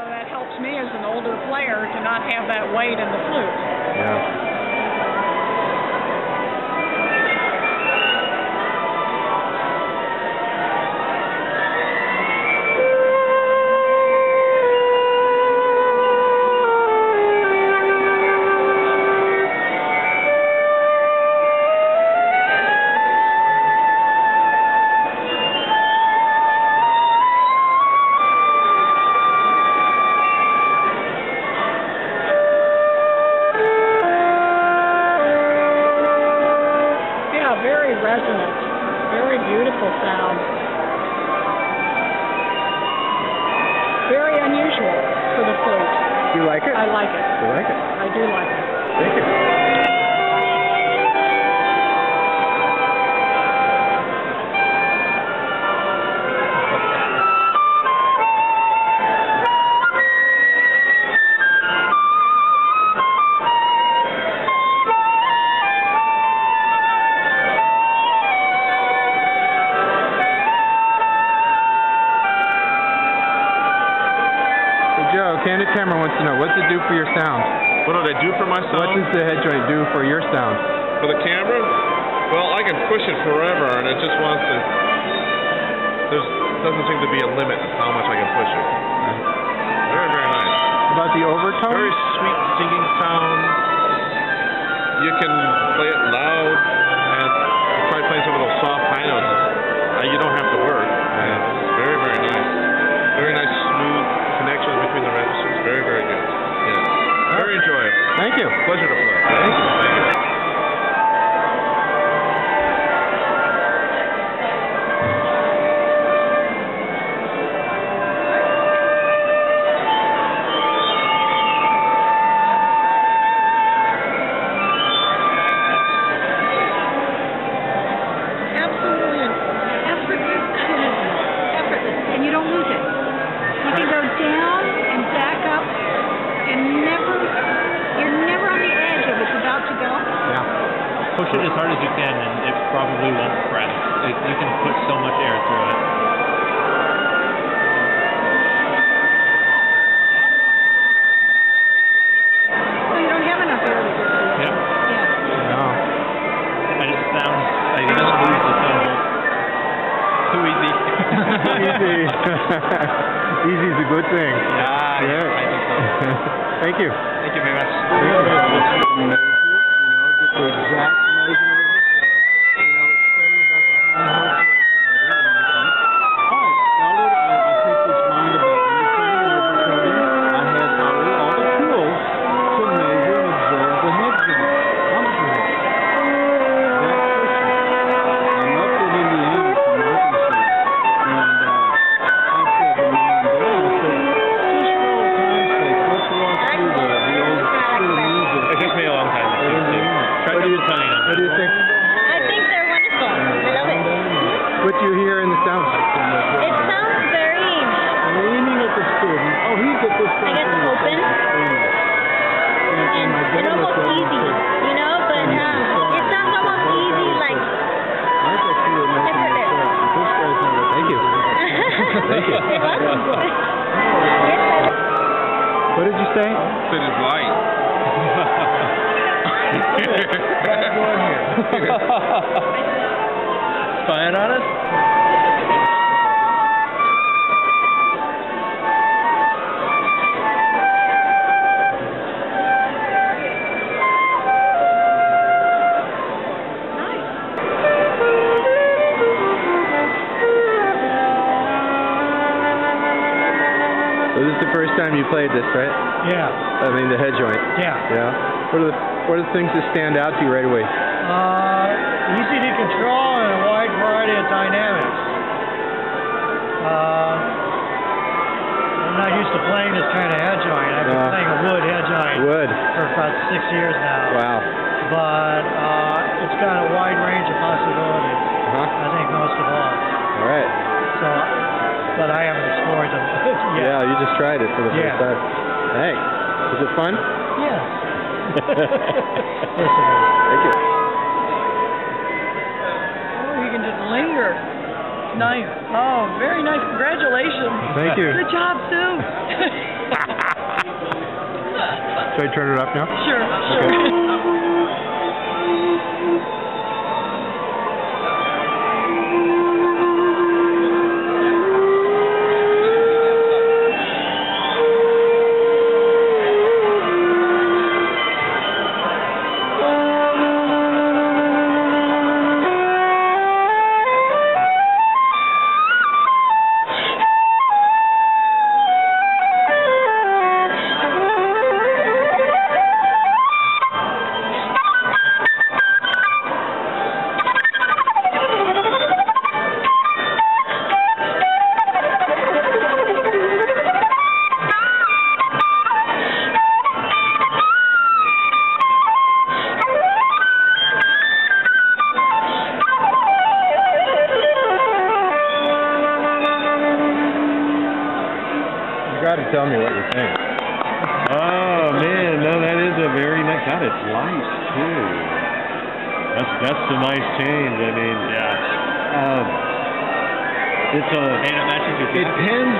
that helps me as an older player to not have that weight in the flute. Yeah. Very resonant, very beautiful sound. Very unusual for the flute. You like it? I like it. You like it? I do like it. Thank you. Joe, Candid Camera wants to know, what's it do for your sound? What did I do for my sound? What does the head joint do for your sound? For the camera? Well, I can push it forever, and it just wants to... There doesn't seem to be a limit of how much I can push it. Very, very nice. About the overtone? Very sweet singing sound. You can play it loud, and try playing some of those soft high notes. You don't have to work. It's very, very nice. Very nice, smooth connections between the registers. Very, very good. Yeah. Very enjoyable. Thank you. Pleasure to play. Thank you. Thank you. Absolutely effortless, and you don't lose it. You can go down and back up, and you're never on the edge of it's about to go. Yeah. Push it as hard as you can, and it probably won't crack. You can put so much air through it. So you don't have enough air to do it. Yep. Yeah. No. I just moved the thumb. Too easy. Easy. Easy's a good thing. Yeah, Yeah. I think so. Thank you. Thank you very much. Get the exact measurement of the chord. Study about the high notes resonator and everything. Solid, I take this mind about undertoning and overtoning. I had solid all the tools to measure and observe the head joint. Comfortable. That person. I'm up in Indiana from Arkansas. And I said to mom and dad, I said, just for old time's sake, let's walk through the old school music. It took me a long time to do too. Try What do you telling them. What do you think? I think they're wonderful. I love it. What do you hear in the sound? It sounds very, I'm aiming at the student. Oh, he get this I guess, open and almost easy, you know, but it sounds almost easy, like effortless. Thank you. Thank you. You're welcome. What did you say? It is light. Spying on us? So this is the first time you played this, right? Yeah, I mean the head joint. yeah. Yeah. What are the things that stand out to you right away? Easy to control and a wide variety of dynamics. I'm not used to playing this kind of head joint. I've been playing a wood head joint Wood. for about 6 years now. Wow. But it's got a wide range of possibilities. I think most of all. All right. So, but I haven't explored them yet. Yeah, you just tried it for the first Yeah. time. Hey, is it fun? Yes. Yes, it is. Thank you. Oh, you can just linger. Nice. Oh, very nice. Congratulations. Thank you. Good job, Sue. Should I turn it up now? Sure. Tell me what you think. Oh man, no, that is a very nice. God, it's light too. That's a nice change. I mean, it's a. And it matches your It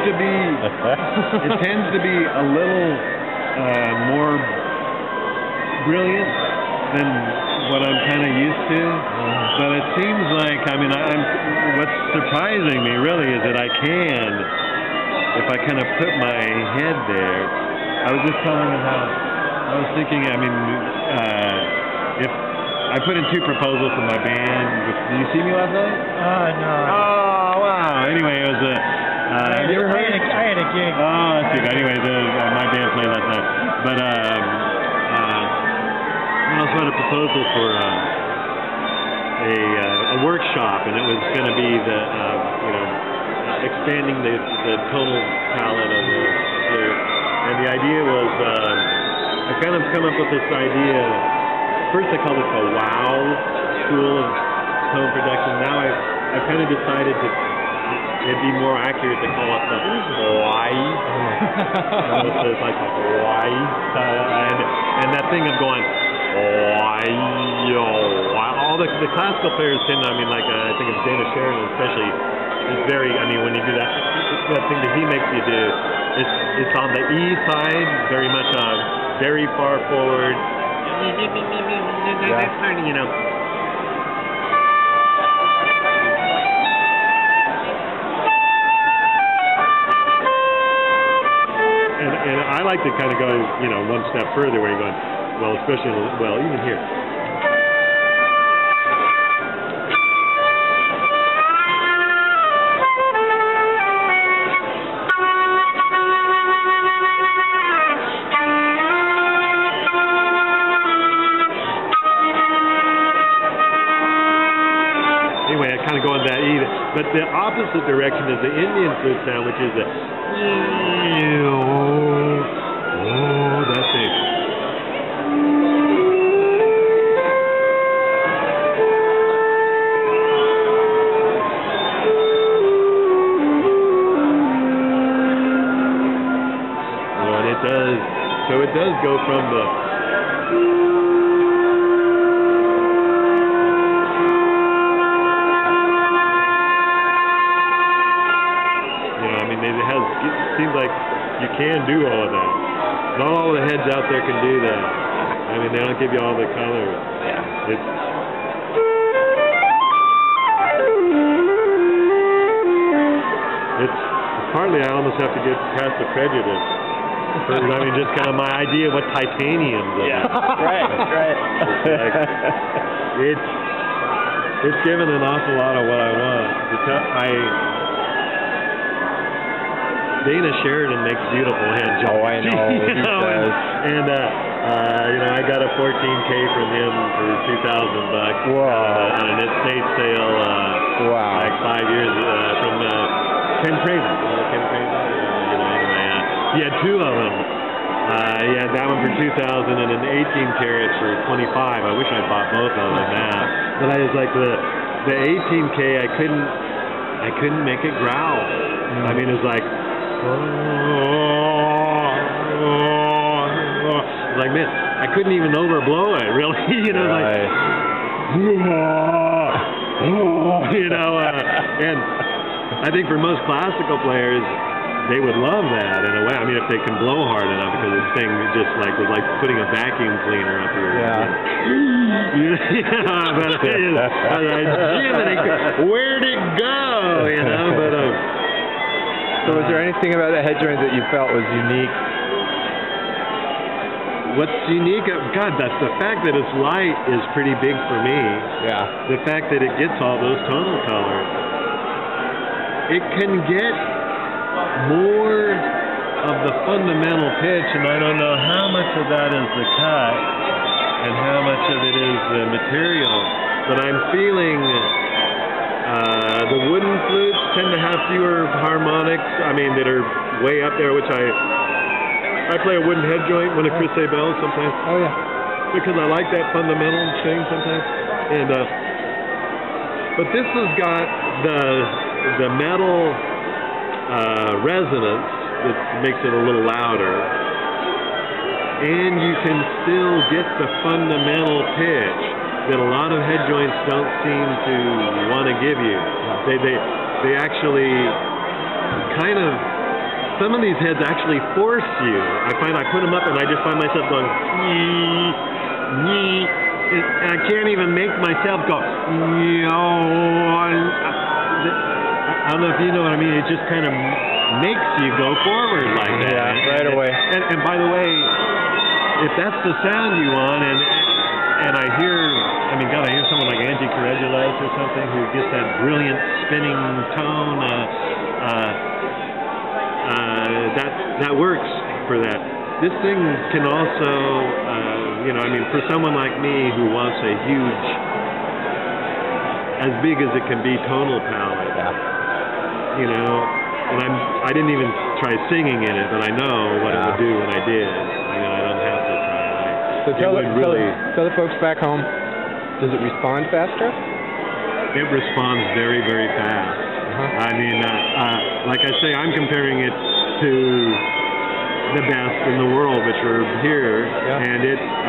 tends to be a little more brilliant than what I'm kind of used to. But it seems like, I mean, what's surprising me really is that I can. If I kind of put my head there, I was just telling him how I was thinking. I mean, if I put in 2 proposals for my band, did you see me last night? No. Oh wow. Anyway, it was I had a gig. Oh, that's good. Anyway, my band played last night, but I also had a proposal for a workshop, and it was going to be expanding the tonal palette of the flute. And the idea was, I kind of come up with this idea. First I called it the WOW School of Tone Production. Now I've kind of decided that it'd be more accurate to call it the Hawaii. So it's like Hawaii. And that thing of going, Hawaii. All the classical players tend to, I mean, like I think it's Dana Sheridan especially, it's very, I mean, when you do that thing that he makes you do, it's on the E side, very much very far forward. You know. And I like to kind of go, one step further where you're going, well, especially, even here. Going that E, but the opposite direction is the Indian flute sound, which is the that thing. And it does. So it does go from the. It seems like you can do all of that. Not all the heads out there can do that. I mean, they don't give you all the colors. Yeah. It's partly I almost have to get past the prejudice. I mean, just kind of my idea of what titanium's is. Yeah. Right. It's given an awful lot of what I want. Dana Sheridan makes beautiful head jobs. Oh, I know. He does. And I got a 14K from him for $2,000 on an estate sale. Wow. Like 5 years from Ken Craven. Ken Craven. He had 2 of them. He had that one for $2,000 and an 18 karat for $25. I wish I'd bought both of them now. But I was like the 18K. I couldn't make it growl. I mean, it's like. Like, man, I couldn't even overblow it, really. Right. And I think for most classical players, they would love that in a way. I mean, if they can blow hard enough, because this thing just like was like putting a vacuum cleaner up here. But Jiminy, where'd it go? You know, but So was there anything about the head joint that you felt was unique? what's unique? God, that's the fact that it's light is pretty big for me. Yeah. The fact that it gets all those tonal colors. It can get more of the fundamental pitch, and I don't know how much of that is the cut and how much of it is the material, but I'm feeling the wooden flutes tend to have fewer harmonics, I mean, that are way up there, which I play a wooden head joint when a Chris A. Bell sometimes. Oh, yeah. Because I like that fundamental thing sometimes. And but this has got the metal resonance that makes it a little louder, and you can still get the fundamental pitch that a lot of head joints don't seem to want to give you. They actually kind of, some of these heads actually force you. I find I put them up and I just find myself going, and I can't even make myself go, I don't know if you know what I mean. It just kind of makes you go forward like that. Yeah, right away. And by the way, if that's the sound you want, and I hear, I mean, God, I hear someone like Angie Coregulas or something who gets that brilliant spinning tone. That works for that. This thing can also, I mean, for someone like me who wants a huge, as big as it can be, tonal palette. And I didn't even try singing in it, but I know what it would do when I did. I don't have to try. So tell the folks back home, does it respond faster? It responds very, very fast. I mean, like I say, I'm comparing it to the best in the world, which are here, and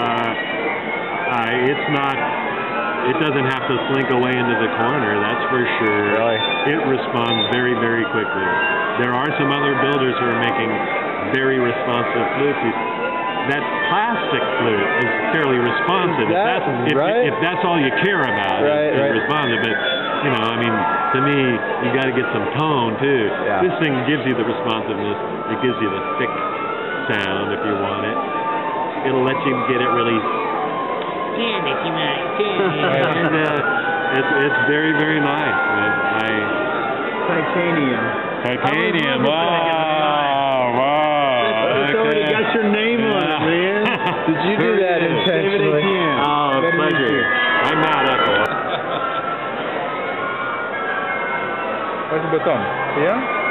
it's not. It doesn't have to slink away into the corner, that's for sure. Really? It responds very, very quickly. There are some other builders who are making very responsive flutes. That plastic flute is fairly responsive. If that's all you care about, is responsive. But, I mean, to me, you got to get some tone, too. Yeah. This thing gives you the responsiveness. It gives you the thick sound if you want it. It'll let you get it really... And it's very, very nice. Titanium. Wow. It's already got your name on it, man. Did you do that intentionally? Oh, a pleasure. I'm not up. Where's the botón? Yeah?